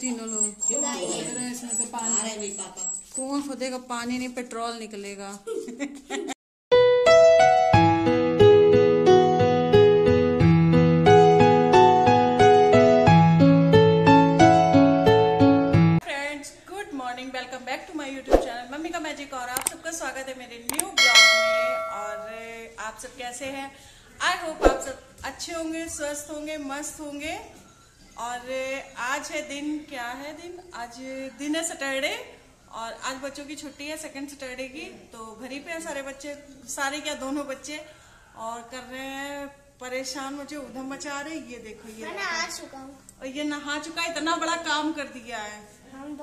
तीनों लोग। इसमें से पानी कौन खोदेगा? पानी नहीं, पेट्रोल निकलेगा। Welcome back to my YouTube channel mummy का मैजिक। और आप सबका स्वागत है मेरे न्यू ब्लॉग में। और आप सब कैसे हैं? आई होप आप सब अच्छे होंगे, स्वस्थ होंगे, मस्त होंगे। और आज है दिन, क्या है दिन? आज दिन है सैटरडे और आज बच्चों की छुट्टी है, सेकंड सैटरडे की। तो घर ही पे है सारे बच्चे, सारे क्या दोनों बच्चे, और कर रहे हैं परेशान, मुझे उधम मचा रहे। ये देखो, ये मैं नहा चुका हूँ और ये नहा चुका है, इतना बड़ा काम कर दिया है। हम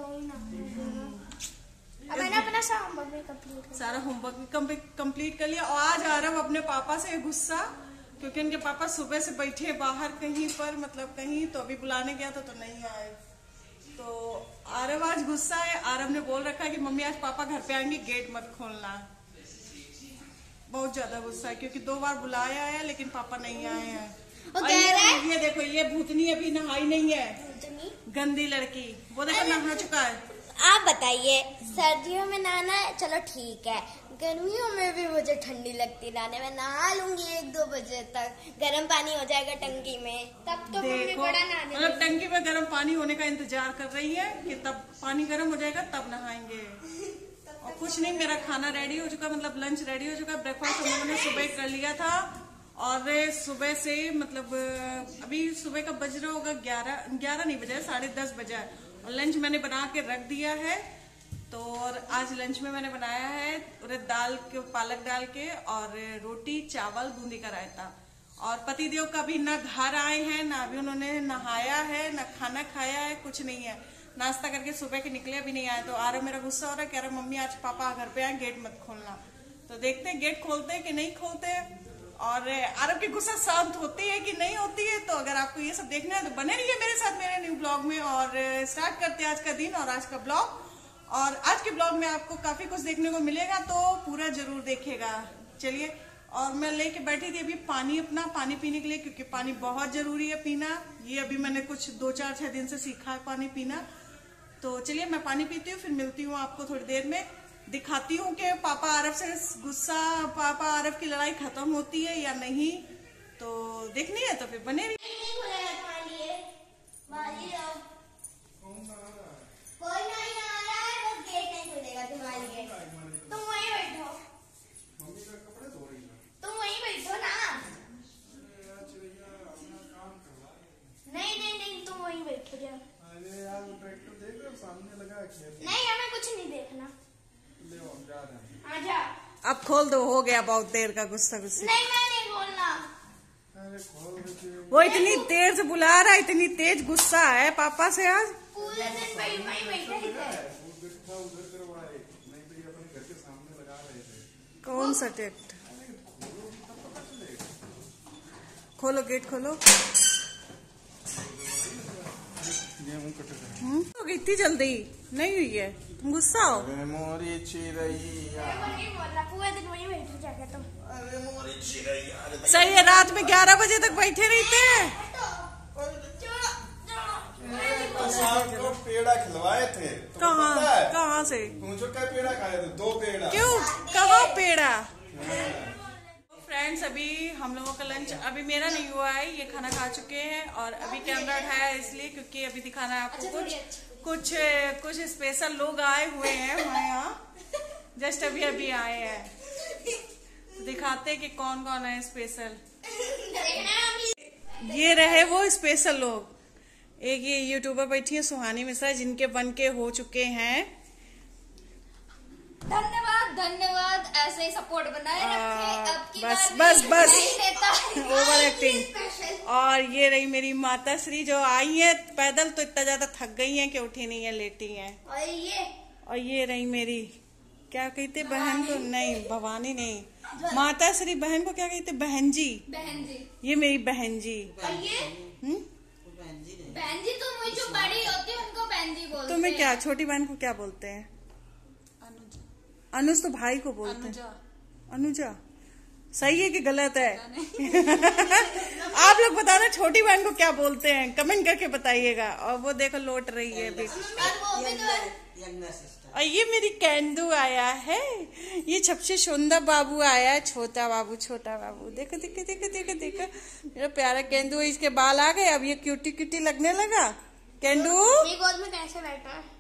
मैंने अपना सारा होमवर्क भी कंप्लीट कर लिया। और आज आरव अपने पापा से गुस्सा, क्योंकि उनके पापा सुबह से बैठे बाहर कहीं पर, मतलब कहीं, तो अभी बुलाने गया था तो नहीं आए। तो आरव आज गुस्सा है। आरव ने बोल रखा है कि मम्मी आज पापा घर पे आएंगे, गेट मत खोलना। बहुत ज्यादा गुस्सा है क्योंकि 2 बार बुलाया है लेकिन पापा नहीं आए हैं। और ये देखो, ये भूतनी अभी नहाई नहीं है, गंदी लड़की। वो देखो नहा चुका है। आप बताइए, सर्दियों में नहाना है चलो ठीक है, गर्मियों में भी मुझे ठंडी लगती है नहाने में। नहा लूंगी 1-2 बजे तक, गर्म पानी हो जाएगा टंकी में, तब तो मम्मी बड़ा नहाने। मतलब टंकी में गर्म पानी होने का इंतजार कर रही है कि तब पानी गर्म हो जाएगा तब नहाएंगे। और कुछ नहीं, मेरा खाना रेडी हो चुका, मतलब लंच रेडी हो चुका। ब्रेकफास्ट हम लोगों ने सुबह कर लिया था। और सुबह से मतलब अभी सुबह का बज रहा होगा 11 नहीं बजा, 10:30 बजा है। और लंच मैंने बना के रख दिया है। तो और आज लंच में मैंने बनाया है उड़द दाल के, पालक डाल के, और रोटी, चावल, बूंदी का रायता। और पतिदेव का भी ना घर आए हैं, ना अभी उन्होंने नहाया है, ना खाना खाया है, कुछ नहीं है। नाश्ता करके सुबह के निकले, अभी नहीं आए। तो आरव मेरा गुस्सा हो रहा है, कह रहा मम्मी आज पापा घर पे आए, गेट मत खोलना। तो देखते हैं गेट खोलते हैं कि नहीं खोलते। और आरव की गुस्सा शांत होती है कि नहीं होती है। तो अगर आपको ये सब देखना है तो बने रहिए मेरे साथ मेरे न्यू ब्लॉग में। और स्टार्ट करते हैं आज का दिन और आज का ब्लॉग। और आज के ब्लॉग में आपको काफी कुछ देखने को मिलेगा, तो पूरा जरूर देखिएगा। चलिए, और मैं लेके बैठी थी अभी पानी, अपना पानी पीने के लिए, क्योंकि पानी बहुत जरूरी है पीना। ये अभी मैंने कुछ 2-4-6 दिन से सीखा है पानी पीना। तो चलिए मैं पानी पीती हूँ, फिर मिलती हूँ आपको थोड़ी देर में। दिखाती हूँ कि पापा आरव से गुस्सा, पापा आरव की लड़ाई खत्म होती है या नहीं। तो देखनी है तो फिर बने रहिए। कोई नहीं आ रहा है, वो गेट नहीं खुलेगा तुम्हारी गेट। तुम वहीं बैठो, मम्मी का कपड़े धो रही है, तुम वहीं बैठो ना। नहीं तुम वहीं बैठो जाओ। अरे यार वो ट्रैक्टर देख रहे हो सामने लगा है। नहीं हमें कुछ नहीं देखना, ले हम जा रहे हैं। आजा, अब खोल दो, हो गया बहुत देर का गुस्सा। नहीं मैं नहीं खोलना। अरे खोल, वो इतनी देर से बुला रहा है, इतनी तेज गुस्सा है पापा से आज। पूरे दिन वहीं बैठे थे। कौन सा टेक्ट? खोलो, गेट खोलो। इतनी जल्दी नहीं हुई है, तुम गुस्सा हो। मोरी चिरैया, पूरे दिन वहीं बैठे जाके तुम। अरे मोरी चिरैया, सही है, रात में 11 बजे तक बैठे रहते हैं। तो पेड़ा खिलवाए थे, कहाँ से? पूछो क्या पेड़ा खाए थे? 2 पेड़ा। क्यों, कहाँ पेड़ा? फ्रेंड्स, अभी हम लोगों का लंच अभी मेरा नहीं हुआ है, ये खाना खा चुके हैं। और अभी कैमरा उठाया इसलिए क्योंकि अभी दिखाना है आपको कुछ स्पेशल लोग आए हुए हैं हमारे यहाँ, जस्ट अभी आए हैं। तो दिखाते हैं कि कौन कौन है स्पेशल। ये रहे वो स्पेशल लोग। एक ये यूट्यूबर बैठी है सुहानी मिश्रा, जिनके 1K हो चुके हैं। धन्यवाद, ऐसे ही सपोर्ट बनाए रखें। बस ओवर एक्टिंग। और ये रही मेरी माता श्री, जो आई है पैदल, तो इतना ज्यादा थक गई हैं कि उठी नहीं है, लेटी हैं। और ये रही मेरी, क्या कहते बहन को? नहीं, भवानी नहीं, माता श्री। बहन को क्या कहते? बहन जी। ये मेरी बहन जी। बहन जी तो मुझे जो बड़ी होती है उनको बहन जी बोलते हैं। तुम्हें क्या, छोटी बहन को क्या बोलते हैं? अनुज तो भाई को बोलते हैं। अनुजा। सही है कि गलत है? आप लोग बताना छोटी बहन को क्या बोलते हैं, कमेंट करके बताइएगा। और वो देखो लौट रही है अभी। और ये मेरी केंदू आया है, ये सबसे सुंदर बाबू आया है, छोटा बाबू, छोटा बाबू। देखो देखो देखो देखो देखो मेरा प्यारा केंदू। इसके बाल आ गए, अब ये क्यूटी क्यूटी लगने लगा। केंदू गोद में कैसे बैठा है?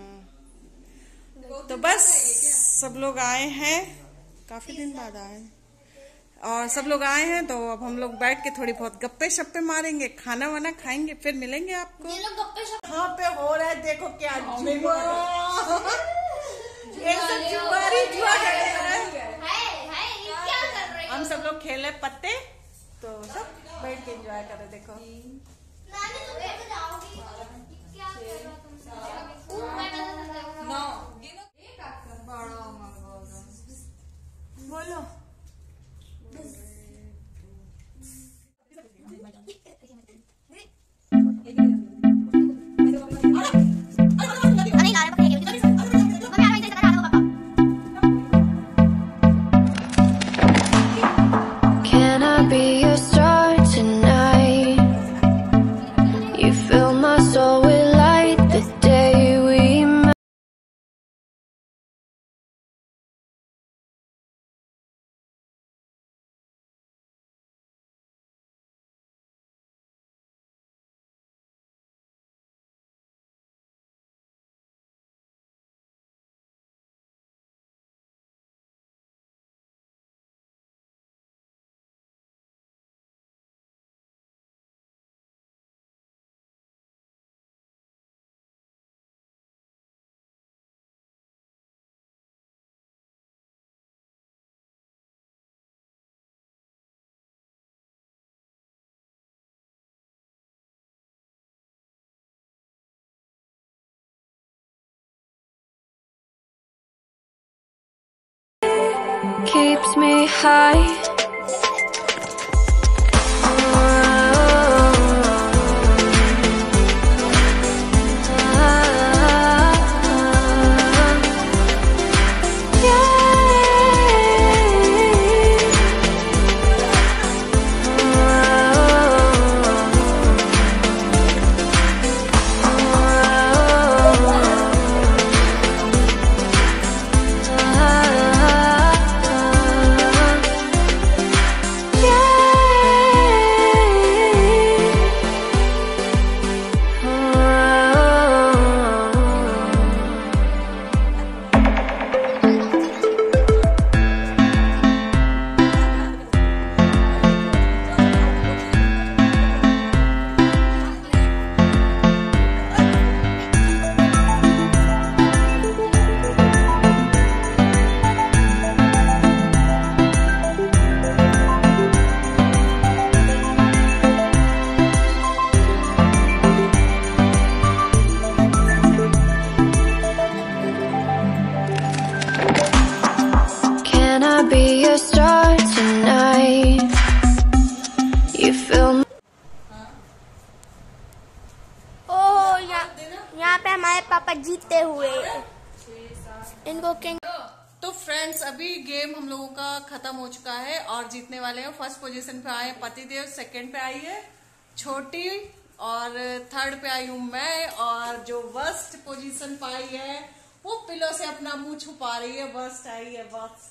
तो बस सब लोग आए हैं, काफी दिन बाद आए हैं, और सब लोग आए हैं तो अब हम लोग बैठ के थोड़ी बहुत गप्पे शप्पे मारेंगे, खाना वाना खाएंगे, फिर मिलेंगे आपको। ये लोग गप्पे शप्पे कहाँ पे हो रहा है देखो, क्या जुआ ये सब जुआरी जुआ कर रहे हैं। क्या कर रहे हम सब लोग खेले पत्ते, तो सब बैठ के एंजॉय कर रहे। देखो नानी तुम कैसे जाओगी? क्या कर रहा तुम? बोलो। Can I be your star tonight? You fill my soul with light the day we met. Keeps me high. Be your star tonight. You feel my यहाँ पे हमारे पापा जीते हुए इनको तो फ्रेंड्स अभी गेम हम लोगों का खत्म हो चुका है और जीतने वाले हैं। फर्स्ट पोजीशन पे आए पतिदेव, सेकंड पे आई है छोटी और थर्ड पे आई हूँ मैं, और जो वर्स्ट पोजीशन पे आई है वो पिलो से अपना मुंह छुपा रही है। वर्स्ट आई है, वर्स्ट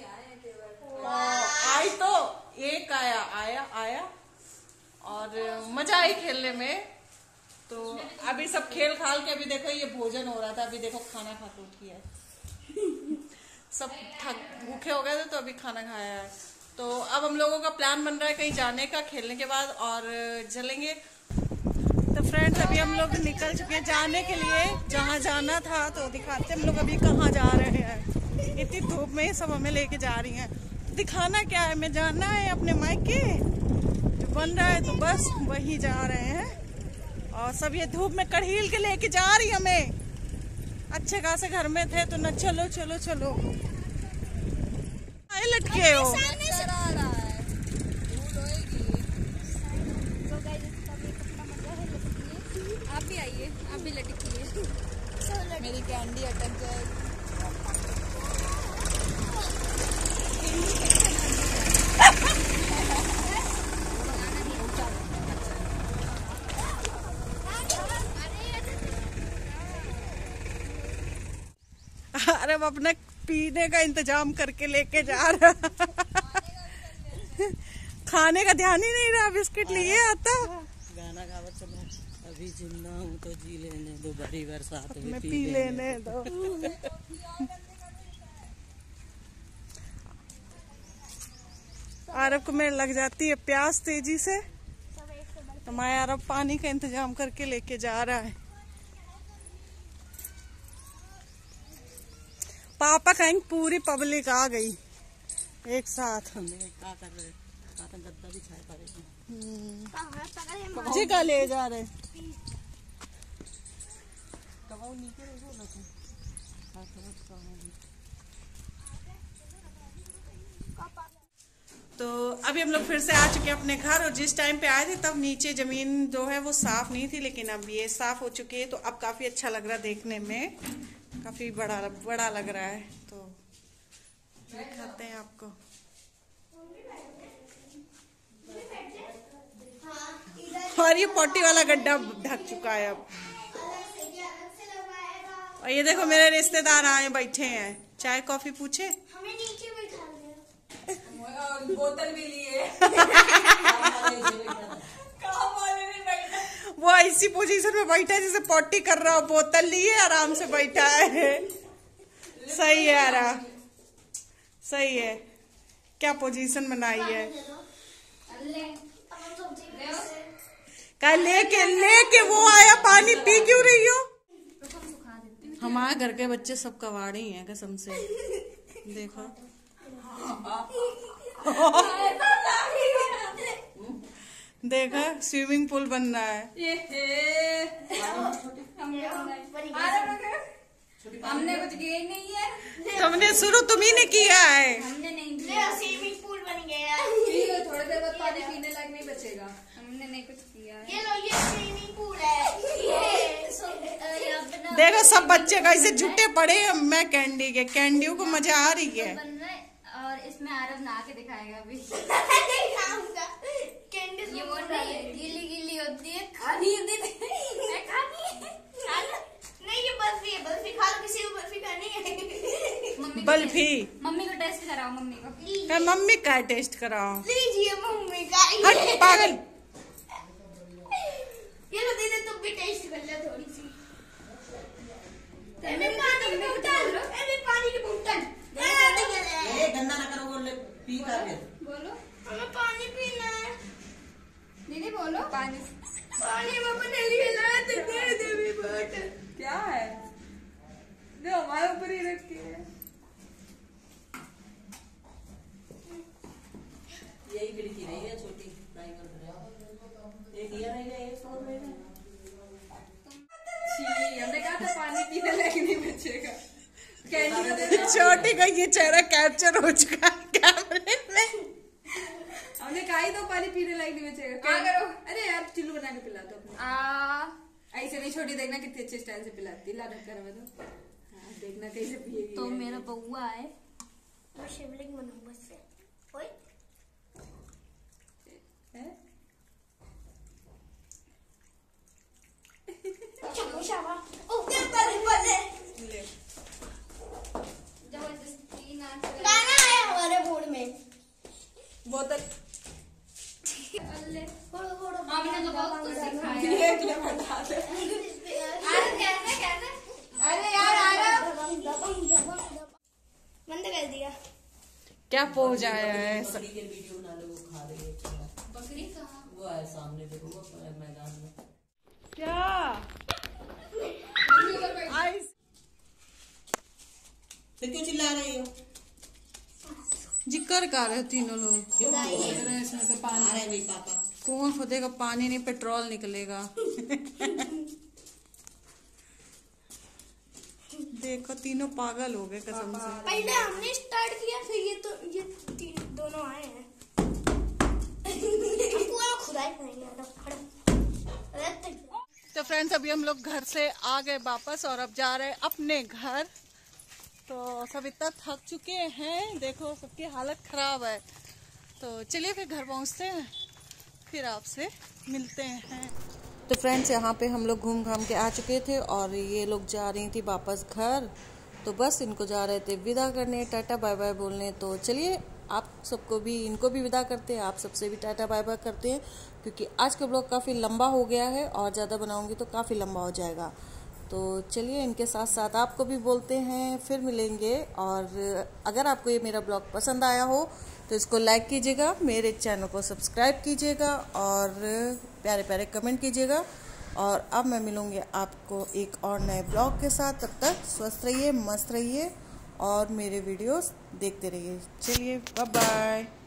आई तो एक आया और मजा आई खेलने में। तो अभी सब खेल खाल के अभी देखो ये भोजन हो रहा था, अभी देखो खाना खा के उठी है। सब भूखे हो गए थे तो अभी खाना खाया है। तो अब हम लोगों का प्लान बन रहा है कहीं जाने का खेलने के बाद, और चलेंगे। तो फ्रेंड्स अभी हम लोग निकल चुके हैं जाने के लिए, जहाँ जाना था तो दिखाते हम लोग अभी कहाँ जा रहे हैं। इतनी धूप में सब हमें लेके जा रही हैं। दिखाना क्या है, हमें जाना है अपने मायके, जो बन रहा है तो बस वही जा रहे हैं। और सब ये धूप में कड़हील के लेके जा रही हमें। अच्छे खासे घर में थे तो न चलो चलो चलो आए लटके हो। आप भी आइए, आप भी लटकिए। मेरी कैंडी अटक जाएगी। आरव अपने पीने का इंतजाम करके लेके जा रहा। खाने का ध्यान ही नहीं रहा, बिस्किट लिए आता। गाना गावत चलो, अभी जिंदा हूँ तो जी लेने दो, बड़ी बरसात में पी लेने दो। आरव को मेरे लग जाती है प्यास तेजी से, तो मैं आरव पानी का इंतजाम करके लेके जा रहा है। पापा कहीं पूरी पब्लिक आ गई एक साथ। क्या कर रहे, गद्दा भी छाया पड़ेगा जी का ले जा रहे। तो अभी हम लोग फिर से आ चुके हैं अपने घर, और जिस टाइम पे आए थे तब नीचे जमीन जो है वो साफ नहीं थी, लेकिन अब ये साफ हो चुकी है, तो अब काफी अच्छा लग रहा है देखने में, काफी बड़ा लग रहा है। तो दिखाते हैं आपको। और ये पॉटी वाला गड्ढा ढक चुका है अब। और ये देखो मेरे रिश्तेदार आए बैठे हैं, चाय कॉफी पूछे, हमें नीचे बैठा दिया और बोतल भी लिए। वो ऐसी पोजीशन में बैठा है जैसे पॉटी कर रहा हो, बोतल लिए आराम से बैठा है। सही है यारा, सही है। क्या पोजीशन बनाई है। लेके वो आया, पानी पी क्यों रही हो। हमारे घर के बच्चे सब कवाड़ी हैं कसम से। देखो देखा, स्विमिंग पूल बन रहा है। हमने कुछ किया ही नहीं है। तुमने शुरू तुम्ही ने किया है। हमने नहीं किया। स्विमिंग पूल बन गया। थोड़ी देर बाद पानी पीने लायक नहीं बचेगा। हमने नहीं कुछ किया है। ये लो, ये स्विमिंग पूल है। देखो सब बच्चे कैसे जुटे पड़े हैं। मैं कैंडी के, कैंडियों को मजा आ रही है। और इसमें आरव नहा के दिखाएगा अभी। ये वो गीली गीली होती है, खानी होती है। नहीं, ये बर्फी है, बर्फी खा लो। किसी को बर्फी खानी है। बर्फी मम्मी को टेस्ट कराओ, मम्मी को। मैं मम्मी का टेस्ट कराओ। लीजिए मम्मी का। हट पागल। ये लो दीदी, तुम भी टेस्ट कर लो थोड़ी सी। पानी की बोतल। गंदा ना करो, बोले पी कर बोलो, हमें पानी पीना है। दीदी बोलो। पानी पापा ने लिया तो दे दे भी बोतल। क्या है, जो हमारे ऊपर ही रखी है। यही खिड़की रही है छोटी, एक ये रहेगा, एक और रहेगा। हमने कहा था पानी पीने लायक नहीं बचेगा। कैंडी को दे दो। छोटी का ये चेहरा कैप्चर हो चुका है कैमरे में। हमने कहा ही तो पानी पीने लायक नहीं बचेगा। क्या करो। अरे यार चिल्लू बना के पिला दो अपने। ऐसे नहीं, छोटी देखना कितने अच्छे स्टाइल से पिलाती। ला ढक्कन में दो। हाँ, देखना कैसे पिएगी। तो मेरा बउआ है, मैं शिवलिंग बनूं बस से। ओए शाबा। ओ बल्ले जबरदस्ती ना गाना है हमारे बोर्ड में। बोतल। फोड़ो फोड़ो। हमने तो बहुत कुछ सिखाया। कैसे अरे यार आरव बंद कर दिया। क्या पोज आया है। बकरी के वीडियो बना लो, वो खा रही है। बकरी कहाँ? वो है सामने, देखो वो मैदान में। क्या आइस तो क्यों चिल्ला रही हो। जिक्र कर रहे तीनों लोग। इसमें से पानी आ रहा है भाई। पापा कौन खोदेगा पानी, नहीं पेट्रोल निकलेगा। देखो तीनों पागल हो गए कसम से। पहले हमने स्टार्ट किया, फिर ये दोनों आए हैं। पूरा खुदाई करेंगे। तो फ्रेंड्स अभी हम लोग घर से आ गए वापस, और अब जा रहे हैं अपने घर। तो सब इतना थक चुके हैं, देखो सबकी हालत खराब है। तो चलिए फिर घर पहुंचते हैं, फिर आपसे मिलते हैं। तो फ्रेंड्स यहाँ पे हम लोग घूम घाम के आ चुके थे, और ये लोग जा रही थी वापस घर। तो बस इनको जा रहे थे विदा करने, टाटा बाय बाय बोलने। तो चलिए आप सबको भी, इनको भी विदा करते हैं, आप सबसे भी टाटा बाय बाय करते हैं, क्योंकि आज का ब्लॉग काफ़ी लंबा हो गया है और ज़्यादा बनाऊंगी तो काफ़ी लंबा हो जाएगा। तो चलिए इनके साथ साथ आपको भी बोलते हैं, फिर मिलेंगे। और अगर आपको ये मेरा ब्लॉग पसंद आया हो तो इसको लाइक कीजिएगा, मेरे चैनल को सब्सक्राइब कीजिएगा और प्यारे प्यारे कमेंट कीजिएगा। और अब मैं मिलूँगी आपको एक और नए ब्लॉग के साथ। तब तक स्वस्थ रहिए, मस्त रहिए और मेरे वीडियोस देखते रहिए। चलिए बाय बाय।